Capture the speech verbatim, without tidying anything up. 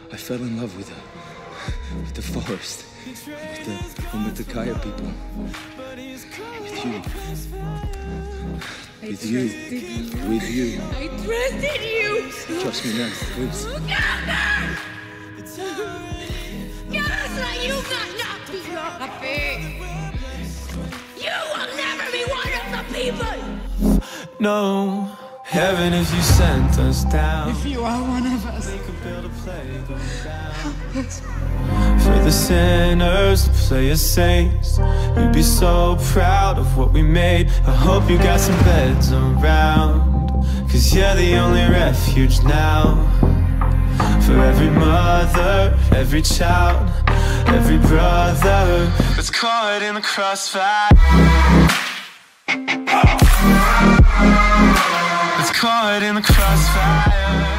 I fell in love with the, with the forest, with the, and with the Kaya people, with you, with you, you, with you. I trusted you. Trust me now, please. Gather! Gather, you will not be happy. You will never be one of the people. No. Heaven, if you sent us down, if you are one of us, they could build a playground for the sinners to play as saints. You'd be so proud of what we made. I hope you got some beds around, cause you're the only refuge now. For every mother, every child, every brother that's caught in the crossfire, it's caught in the crossfire.